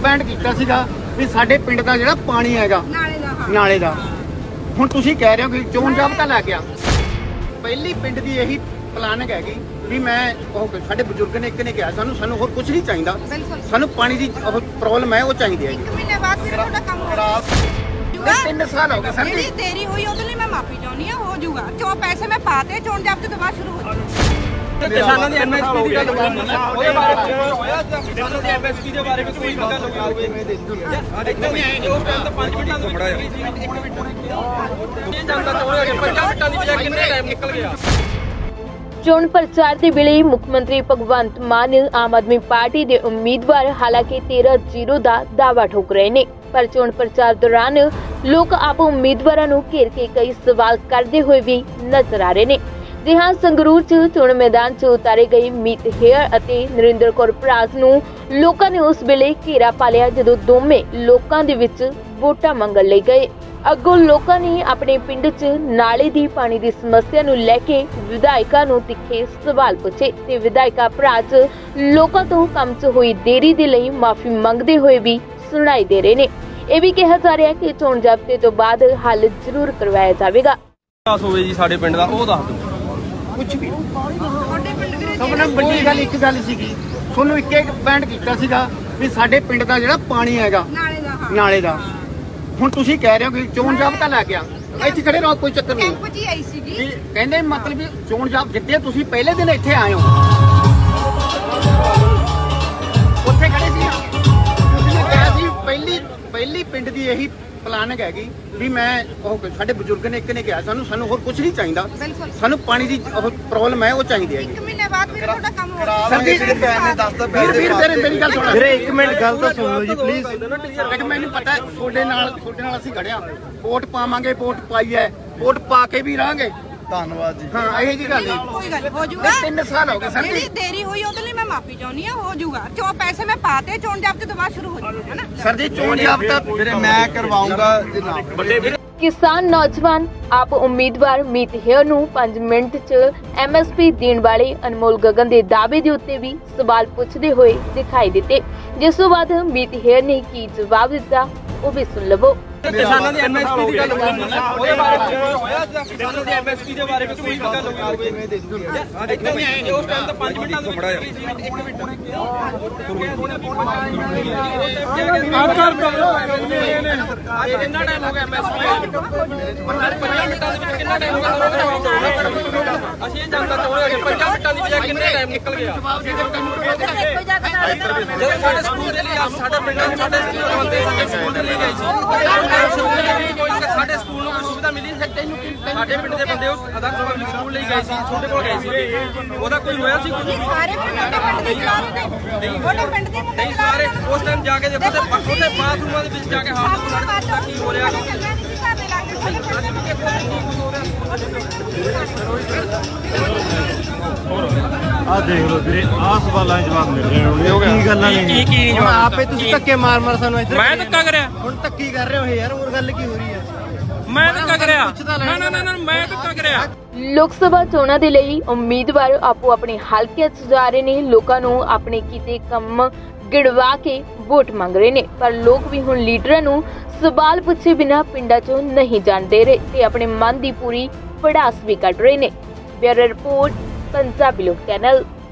Pant ਕੀਤਾ ਸੀਗਾ ਵੀ ਸਾਡੇ ਪਿੰਡ ਦਾ ਜਿਹੜਾ ਪਾਣੀ ਹੈਗਾ ਨਾਲੇ ਦਾ ਹੁਣ ਤੁਸੀਂ ਕਹਿ ਰਹੇ ਹੋ ਕਿ ਚੋਣ ਜਾਬਤਾ ਲੈ ਗਿਆ। ਪਹਿਲੀ ਪਿੰਡ ਦੀ ਇਹੀ ਪਲਾਨਿੰਗ ਹੈਗੀ ਵੀ ਮੈਂ ਉਹ ਸਾਡੇ ਬਜ਼ੁਰਗ ਨੇ ਇੱਕ ਨੇ ਕਿਹਾ ਸਾਨੂੰ ਹੋਰ ਕੁਝ ਨਹੀਂ ਚਾਹੀਦਾ, ਸਾਨੂੰ ਪਾਣੀ ਦੀ ਪ੍ਰੋਬਲਮ ਹੈ ਉਹ ਚਾਹੀਦੀ ਹੈ। 1 ਮਹੀਨੇ ਬਾਅਦ ਫਿਰ ਤੁਹਾਡਾ ਕੰਮ ਹੋਣਾ। 3 ਸਾਲ ਹੋ ਗਏ ਸਰ ਜਿਹੜੀ ਦੇਰੀ ਹੋਈ ਉਹਦੇ ਲਈ ਮੈਂ ਮਾਫੀ ਚਾਹੁੰਦੀ ਹਾਂ, ਹੋ ਜਾਊਗਾ। ਕਿਉਂ ਪੈਸੇ ਮੈਂ ਪਾਤੇ, ਚੋਣ ਜਾਬਤੇ ਤੋਂ ਬਾਅਦ ਸ਼ੁਰੂ ਹੋ ਜਾਊਗਾ। ਕਿਸਾਨਾਂ ਦੀ ਐਮਐਸਪੀ ਦੀ ਗੱਲ ਹੋਈ, ਉਹਦੇ ਬਾਰੇ ਹੋਇਆ ਕਿਸਾਨਾਂ ਦੀ ਐਮਐਸਪੀ ਦੇ ਬਾਰੇ ਵਿੱਚ ਕੋਈ ਗੱਲ ਹੋਈ ਇੱਥੇ ਨਹੀਂ ਆਏ ਜੋ ਟਾਈਮ ਤਾਂ 5 ਮਿੰਟਾਂ ਦਾ ਬੜਾ ਹੈ ਇਹ ਜਾਂਦਾ ਤੋੜਿਆ ਕਿ 50 ਮਿੰਟਾਂ ਦੀ ਬਜਾਏ ਕਿੰਨੇ ਟਾਈਮ ਨਿਕਲ ਗਿਆ। ਚੋਣ ਪ੍ਰਚਾਰ ਦੇ ਵੇਲੇ ਮੁੱਖ ਮੰਤਰੀ ਭਗਵੰਤ ਮਾਨ ਆਮ ਆਦਮੀ ਪਾਰਟੀ ਦੇ ਉਮੀਦਵਾਰ ਹਾਲਾਂਕਿ 13-0 ਦਾ ਦਾਅਵਾ ਠੋਕ ਰਹੇ ਨੇ, ਪਰ ਚੋਣ ਪ੍ਰਚਾਰ ਦੌਰਾਨ ਲੋਕ ਆਪ ਉਮੀਦਵਾਰਾਂ ਨੂੰ ਘੇਰ ਕੇ ਕਈ ਸਵਾਲ ਕਰਦੇ ਹੋਏ ਵੀ ਨਜ਼ਰ ਆ ਰਹੇ ਨੇ। ਜੀ ਹਾਂ, ਸੰਗਰੂਰ 'ਚ ਚੋਣ ਮੈਦਾਨ 'ਚ ਉਤਾਰੇ ਗਏ ਮੀਤ ਹੇਅਰ ਅਤੇ ਨਰਿੰਦਰ ਕੌਰ ਭਰਾਸ ਨੂੰ ਲੋਕਾਂ ਨੇ ਉਸ ਵੇਲੇ ਘੇਰਾ ਪਾ ਲਿਆ ਜਦੋਂ ਦੋਵੇਂ ਲੋਕਾਂ ਦੇ ਵਿੱਚ ਵੋਟਾਂ ਮੰਗਣ ਲਈ ਗਏ। ਅੱਗੋਂ ਲੋਕਾਂ ਨੇ ਆਪਣੇ ਪਿੰਡ 'ਚ ਨਾਲੇ ਦੀ ਪਾਣੀ ਦੀ ਸਮੱਸਿਆ ਨੂੰ ਲੈ ਕੇ ਵਿਧਾਇਕਾਂ ਨੂੰ ਤਿੱਖੇ ਸਵਾਲ ਪੁੱਛੇ ਤੇ ਵਿਧਾਇਕਾ ਭਰਾਸ ਲੋਕਾਂ ਤੋਂ ਕੰਮ 'ਚ ਹੋਈ ਦੇਰੀ ਦੇ ਲਈ ਮਾਫੀ ਮੰਗਦੇ ਹੋਏ ਵੀ ਸੁਣਾਈ ਦੇ ਰਹੇ ਨੇ। ਇਹ ਵੀ ਕਿਹਾ ਜਾ ਰਿਹਾ ਕਿ ਚੋਣ ਜ਼ਾਬਤੇ ਤੋਂ ਬਾਅਦ ਹੱਲ ਜ਼ਰੂਰ ਕਰਵਾਇਆ ਜਾਵੇਗਾ। ਹੋਵੇ ਜੀ ਸਾਡੇ ਪਿੰਡ ਦਾ ਉਹ ਦੱਸ ਦਿਓ। ਕੁਝ ਵੀ ਸਭ ਤੋਂ ਵੱਡੀ ਗੱਲ ਇੱਕ ਗੱਲ ਸੀਗੀ, ਤੁਹਾਨੂੰ ਇੱਕ ਪੈਂਟ ਕੀਤਾ ਸੀਗਾ ਵੀ ਸਾਡੇ ਪਿੰਡ ਦਾ ਜਿਹੜਾ ਪਾਣੀ ਹੈਗਾ ਨਾਲੇ ਦਾ ਹੁਣ ਤੁਸੀਂ ਕਹਿ ਰਹੇ ਹੋ ਕਿ ਚੋਣ ਜਾਬਤਾ ਲੈ ਗਿਆ। ਇੱਥੇ ਖੜੇ ਰਹੋ, ਕੋਈ ਚੱਕਰ ਨਹੀਂ। ਕੈਂਪ 'ਚ ਹੀ ਆਈ ਸੀਗੀ। ਕਹਿੰਦੇ ਮਤਲਬ ਵੀ ਚੋਣ ਜਾਬ ਜਿੱਤੇ ਤੁਸੀਂ ਪਹਿਲੇ ਦਿਨ ਇੱਥੇ ਆਏ ਹੋ, ਉੱਥੇ ਖੜੇ ਸੀ ਤੁਸੀਂ ਕਿਹਾ ਸੀ ਪਹਿਲੀ ਪਿੰਡ ਦੀ ਇਹੀ ਪਲਾਨਿੰਗ ਹੈਗੀ ਵੀ ਮੈਂ ਉਹ ਸਾਡੇ ਬਜ਼ੁਰਗ ਨੇ ਇੱਕ ਨੇ ਕਿਹਾ ਸਾਨੂੰ ਹੋਰ ਕੁਝ ਨਹੀਂ ਚਾਹੀਦਾ, ਸਾਨੂੰ ਪਾਣੀ ਦੀ ਪ੍ਰੋਬਲਮ ਹੈ ਉਹ ਚਾਹੀਦੀ ਹੈ। 1 ਮਹੀਨੇ ਬਾਅਦ ਫਿਰ ਤੁਹਾਡਾ ਕੰਮ ਹੋਣਾ। ਸਰ ਜੀ ਮੇਰੀ ਗੱਲ ਸੁਣੋ ਵੀਰੇ, 1 ਮਿੰਟ ਗੱਲ ਤਾਂ ਸੁਣ ਲਓ ਜੀ ਪਲੀਜ਼। ਇੱਕ ਮੈਨੂੰ ਪਤਾ ਤੁਹਾਡੇ ਨਾਲ ਅਸੀਂ ਖੜਿਆ, ਵੋਟ ਪਾਵਾਂਗੇ, ਵੋਟ ਪਾਈ ਹੈ, ਵੋਟ ਪਾ ਕੇ ਵੀ ਰਹਾਂਗੇ। ਧੰਨਵਾਦ ਜੀ। ਹਾਂ ਇਹ ਜੀ ਗੱਲ ਕੋਈ ਗੱਲ ਹੋ ਜਾਊਗਾ। 3 ਸਾਲ ਹੋ ਗਏ ਸਰ ਜਿਹੜੀ ਦੇਰੀ ਹੋਈ ਉਹਦੇ ਲਈ ਮੈਂ ਮਾਫੀ ਚਾਹੁੰਦੀ ਹਾਂ, ਹੋ ਜਾਊਗਾ। ਕਿਉਂ ਪੈਸੇ ਮੈਂ ਪਾਤੇ, ਚੋਣ ਜਾਬਤੇ ਤੋਂ ਬਾਅਦ ਸ਼ੁਰੂ ਹੋ ਜਾਊਗਾ ਹੈ ਨਾ। ਸਰ ਜੀ ਚੋਣ ਜਾਬਤਾ ਵੀਰੇ ਮੈਂ ਕਰਵਾਉਂਗਾ ਜਨਾਬ। ਕਿਸਾਨ ਨੌਜਵਾਨ ਆਪ ਉਮੀਦਵਾਰ ਮੀਤ ਹੇਅਰ ਨੂੰ 5 ਮਿੰਟ 'ਚ ਐਮਐਸਪੀ ਦੇਣ ਵਾਲੇ ਅਨਮੋਲ ਗਗਨ ਦੇ ਦਾਅਵੇ ਦੇ ਉੱਤੇ ਵੀ ਸਵਾਲ ਪੁੱਛਦੇ ਹੋਏ ਦਿਖਾਈ ਦਿੱਤੇ, ਜਿਸ ਤੋਂ ਬਾਅਦ ਮੀਤ ਹੇਅਰ ਨੇ ਕੀ ਜਵਾਬ ਦਿੱਤਾ ਉਹ ਵੀ ਸੁਣ ਲਵੋ। ਕਿਸਾਨਾਂ ਦੀ ਐਮਐਸਪੀ ਦੀ ਗੱਲ ਹੋਈ, ਉਹਦੇ ਬਾਰੇ ਹੋਇਆ ਕਿਸਾਨਾਂ ਦੀ ਐਮਐਸਪੀ ਦੇ ਬਾਰੇ ਵਿੱਚ ਕੋਈ ਗੱਲ ਹੋਈ ਇੱਥੇ ਨਹੀਂ ਆਏ ਜੋ ਟਾਈਮ ਤਾਂ 5 ਮਿੰਟਾਂ ਦਾ ਬੜਾ ਹੈ ਕਿੰਨਾ ਟਾਈਮ ਹੋ ਗਿਆ ਐਮਐਸਪੀ 50 ਮਿੰਟਾਂ ਦੇ ਵਿੱਚ ਕਿੰਨਾ ਟਾਈਮ ਹੋ ਗਿਆ। ਅਸੀਂ ਇਹ ਜਾਣਦਾ ਚਾਹੁੰਦੇ ਕਿ 50 ਮਿੰਟਾਂ ਦੀ ਬਜਾਏ ਕਿੰਨੇ ਟਾਈਮ ਨਿਕਲ ਗਿਆ। ਜਦੋਂ ਸਾਡੇ ਸਕੂਲ ਦੇ ਲਈ ਸਾਡੇ ਪਿੰਡਾਂ ਦੇ ਸਾਡੇ ਬੰਦੇ ਸਾਡੇ ਸਕੂਲ ਦੇ ਲਈ ਗਏ ਸੀ, ਸਾਡੇ ਸਕੂਲ ਨੂੰ ਕੋਈ ਸੁਵਿਧਾ ਮਿਲੀ ਨਹੀਂ। ਸਾਡੇ ਪਿੰਡ ਦੇ ਬੰਦੇ ਆਦਰਸ਼ ਪਬਲਿਕ ਸਕੂਲ ਲਈ ਗਏ ਸੀ, ਛੋਟੇ ਕੋਲ ਗਏ ਸੀ, ਉਹਦਾ ਕੋਈ ਹੋਇਆ ਸੀ ਕੁਝ? ਸਾਰੇ ਪਿੰਡ ਦੇ ਪਿੰਡ ਦੇ ਮੁੰਡੇ ਨਹੀਂ ਸਾਰੇ ਉਸ ਟਾਈਮ ਜਾ ਕੇ ਦੇਖੋ ਤੇ ਬਾਥਰੂਮਾਂ ਦੇ ਵਿੱਚ ਜਾ ਕੇ ਹੱਥ ਧੋਣਾ ਕੀ ਹੋ ਰਿਹਾ। ਆ ਦੇਖ ਲਓ ਵੀਰੇ, ਆਹ ਸਵਾਲਾਂ ਦੇ ਜਵਾਬ ਮਿਲ ਰਹੇ ਹੋਣਗੇ। ਕੀ ਗੱਲਾਂ ਨੇ ਕੀ ਆਪੇ ਤੁਸੀਂ ਧੱਕੇ ਮਾਰ ਸਾਨੂੰ ਇੱਧਰ। ਮੈਂ ਧੱਕਾ ਕਰਿਆ? ਹੁਣ ਧੱਕੀ ਕਰ ਰਹੇ ਹੋ ਯਾਰ, ਹੋਰ ਗੱਲ ਕੀ ਹੋ ਰਹੀ ਹੈ? ਮੈਂ ਧੱਕਾ ਕਰਿਆ? ਨਾ ਮੈਂ ਧੱਕਾ ਕਰਿਆ। ਲੋਕ ਸਭਾ ਚੋਣਾਂ ਦੇ ਲਈ ਉਮੀਦਵਾਰ ਆਪੋ ਆਪਣੇ ਹਲਕੇ 'ਚ ਜਾ ਰਹੇ ਨੇ, ਲੋਕਾਂ ਨੂੰ ਆਪਣੇ ਕੀਤੇ ਕੰਮ ਗਿਣਵਾ ਕੇ ਵੋਟ ਮੰਗ ਰਹੇ ਨੇ, ਪਰ ਲੋਕ ਵੀ ਹੁਣ ਲੀਡਰਾਂ ਨੂੰ ਸਵਾਲ ਪੁੱਛੇ ਬਿਨਾਂ ਪਿੰਡਾਂ 'ਚੋਂ ਨਹੀਂ ਜਾਣ ਦੇ ਰਹੇ ਤੇ ਆਪਣੇ ਮਨ ਦੀ ਪੂਰੀ ਭੜਾਸ ਵੀ ਕੱਢ ਰਹੇ ਨੇ। ਬਿਊਰੋ ਰਿਪੋਰਟ, ਪੰਜਾਬੀ ਲੋਕ ਚੈਨਲ।